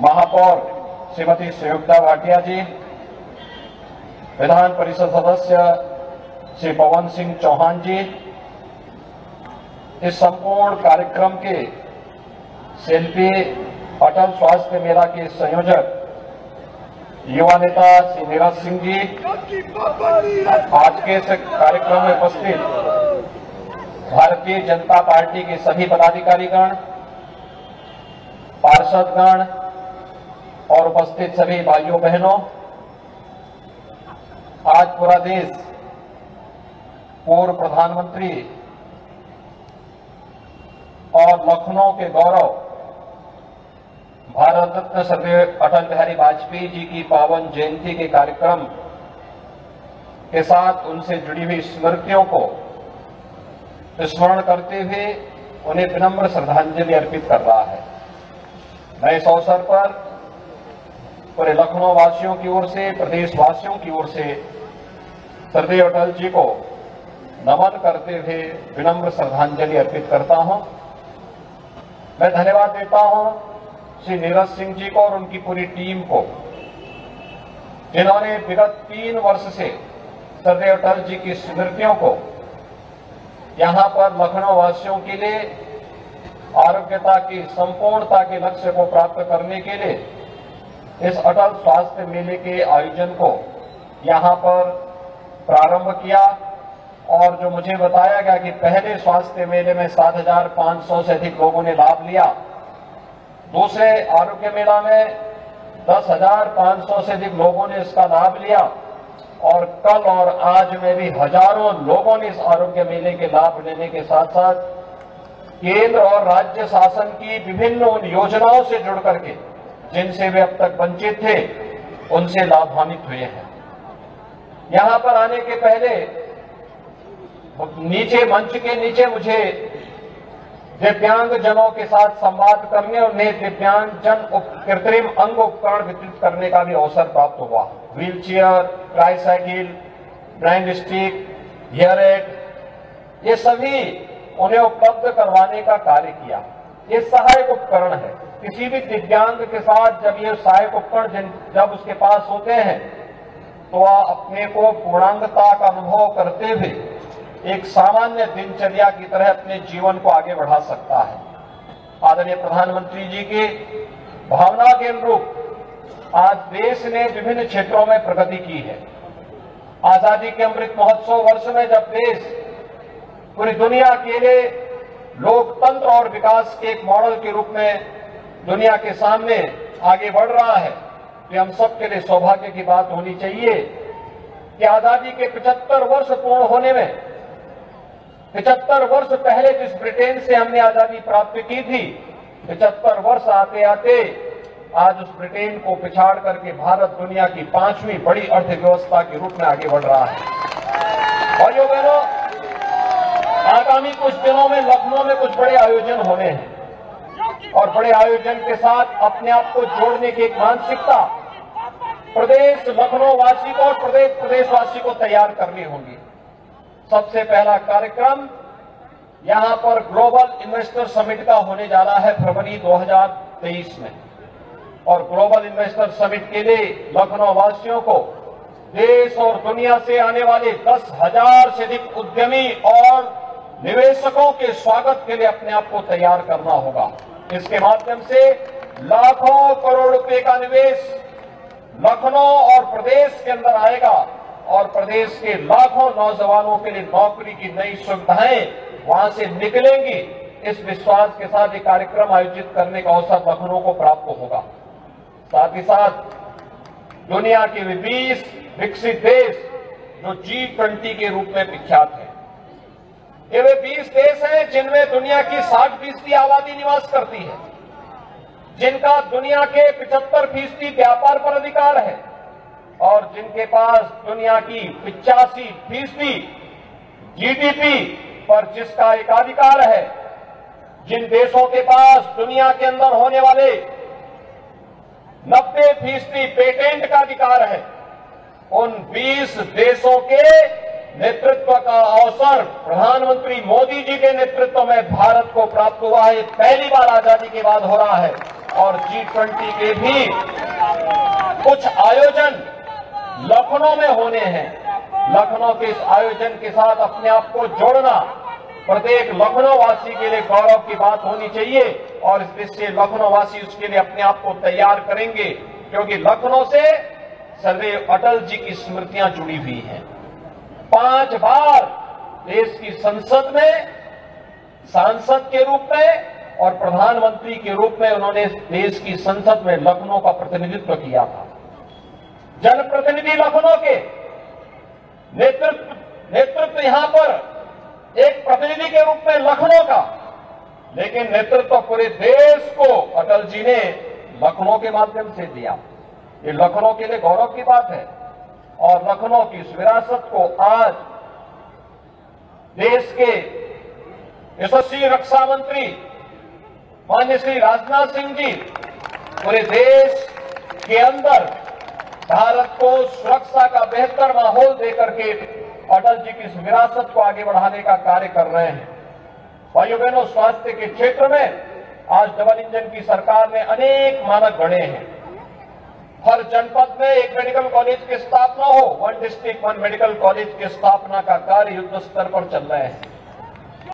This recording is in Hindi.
महापौर श्रीमती संयुक्ता भाटिया जी, विधान परिषद सदस्य श्री पवन सिंह चौहान जी, इस संपूर्ण कार्यक्रम के शिल्पी अटल स्वास्थ्य मेला के संयोजक युवा नेता श्री नीरज सिंह जी, आज के इस कार्यक्रम में उपस्थित भारतीय जनता पार्टी के सभी पदाधिकारीगण, पार्षदगण और उपस्थित सभी भाइयों बहनों, आज पूरा देश पूर्व प्रधानमंत्री और लखनऊ के गौरव भारत रत्न स्वर्गीय अटल बिहारी वाजपेयी जी की पावन जयंती के कार्यक्रम के साथ उनसे जुड़ी हुई स्मृतियों को स्मरण करते हुए उन्हें विनम्र श्रद्धांजलि अर्पित कर रहा है। मैं इस अवसर पर पूरे लखनऊ वासियों की ओर से, प्रदेश वासियों की ओर से स्वर्गीय अटल जी को नमन करते हुए विनम्र श्रद्धांजलि अर्पित करता हूं। मैं धन्यवाद देता हूं श्री नीरज सिंह जी को और उनकी पूरी टीम को, जिन्होंने विगत 3 वर्ष से स्वर्गीय अटल जी की स्मृतियों को यहां पर लखनऊ वासियों के लिए आरोग्यता की संपूर्णता के लक्ष्य को प्राप्त करने के लिए इस अटल स्वास्थ्य मेले के आयोजन को यहां पर प्रारंभ किया। और जो मुझे बताया गया कि पहले स्वास्थ्य मेले में 7,500 से अधिक लोगों ने लाभ लिया, दूसरे आरोग्य मेला में 10,500 से अधिक लोगों ने इसका लाभ लिया और कल और आज में भी हजारों लोगों ने इस आरोग्य मेले के लाभ लेने के साथ साथ केंद्र और राज्य शासन की विभिन्न उन योजनाओं से जुड़ करके जिनसे वे अब तक वंचित थे, उनसे लाभान्वित हुए हैं। यहां पर आने के पहले मंच के नीचे मुझे दिव्यांग जनों के साथ संवाद करने और उन्हें दिव्यांग जन कृत्रिम अंग उपकरण वितरित करने का भी अवसर प्राप्त हुआ। Wheelchair, tricycle, blind stick, hear aid, ये सभी उन्हें उपलब्ध करवाने का कार्य किया। ये सहायक उपकरण है। किसी भी दिव्यांग के साथ जब ये सहायक उपकरण जब उसके पास होते हैं तो वह अपने को पूर्णांगता का अनुभव करते हुए एक सामान्य दिनचर्या की तरह अपने जीवन को आगे बढ़ा सकता है। आदरणीय प्रधानमंत्री जी की भावना के अनुरूप आज देश ने विभिन्न क्षेत्रों में प्रगति की है। आजादी के अमृत महोत्सव वर्ष में जब देश पूरी दुनिया के लिए लोकतंत्र और विकास के एक मॉडल के रूप में दुनिया के सामने आगे बढ़ रहा है, तो हम सबके लिए सौभाग्य की बात होनी चाहिए कि आजादी के 75 वर्ष पूर्ण होने में 75 वर्ष पहले जिस ब्रिटेन से हमने आजादी प्राप्त की थी, 75 वर्ष आते आते आज उस ब्रिटेन को पिछाड़ करके भारत दुनिया की 5वीं बड़ी अर्थव्यवस्था के रूप में आगे बढ़ रहा है। भाइयों बहनों, आगामी कुछ दिनों में लखनऊ में कुछ बड़े आयोजन होने हैं और बड़े आयोजन के साथ अपने आप को जोड़ने की एक मानसिकता प्रदेश लखनऊ वासी को और प्रदेशवासी को तैयार करनी होगी। सबसे पहला कार्यक्रम यहां पर ग्लोबल इन्वेस्टर समिट का होने जा रहा है फरवरी 2023 में, और ग्लोबल इन्वेस्टर समिट के लिए लखनऊ वासियों को देश और दुनिया से आने वाले 10,000 से अधिक उद्यमी और निवेशकों के स्वागत के लिए अपने आप को तैयार करना होगा। इसके माध्यम से लाखों करोड़ रुपए का निवेश लखनऊ और प्रदेश के अंदर आएगा और प्रदेश के लाखों नौजवानों के लिए नौकरी की नई सुविधाएं वहां से निकलेंगी। इस विश्वास के साथ एक कार्यक्रम आयोजित करने का अवसर लखनऊ को प्राप्त होगा। साथ ही साथ दुनिया के 20 विकसित देश जो G20 के रूप में विख्यात हैं, ये वे 20 देश हैं जिनमें दुनिया की 60% आबादी निवास करती है, जिनका दुनिया के 75% व्यापार पर अधिकार है और जिनके पास दुनिया की 85% GDP पर जिसका एकाधिकार है। जिन देशों के पास दुनिया के अंदर होने वाले 90% पेटेंट का अधिकार है, उन 20 देशों के नेतृत्व का अवसर प्रधानमंत्री मोदी जी के नेतृत्व में भारत को प्राप्त हुआ है। पहली बार आजादी के बाद हो रहा है। और G20 के भी कुछ आयोजन लखनऊ में होने हैं। लखनऊ के इस आयोजन के साथ अपने आप को जोड़ना प्रत्येक लखनऊ वासी के लिए गौरव की बात होनी चाहिए और इससे लखनऊ वासी उसके लिए अपने आप को तैयार करेंगे, क्योंकि लखनऊ से सदैव अटल जी की स्मृतियां जुड़ी हुई हैं। 5 बार देश की संसद में सांसद के रूप में और प्रधानमंत्री के रूप में उन्होंने देश की संसद में लखनऊ का प्रतिनिधित्व किया था। जनप्रतिनिधि लखनऊ के नेतृत्व यहां पर एक प्रतिनिधि के रूप में लखनऊ का, लेकिन नेतृत्व पूरे देश को अटल जी ने लखनऊ के माध्यम से दिया। ये लखनऊ के लिए गौरव की बात है और लखनऊ की इस विरासत को आज देश के यशस्वी रक्षा मंत्री माननीय श्री राजनाथ सिंह जी पूरे देश के अंदर भारत को सुरक्षा का बेहतर माहौल देकर के अटल जी की इस विरासत को आगे बढ़ाने का कार्य कर रहे हैं। भाइयों बहनों, स्वास्थ्य के क्षेत्र में आज डबल इंजन की सरकार ने अनेक मानक गढ़े हैं। हर जनपद में एक मेडिकल कॉलेज की स्थापना हो, 1 डिस्ट्रिक्ट 1 मेडिकल कॉलेज की स्थापना का कार्य युद्ध स्तर पर चल रहे हैं।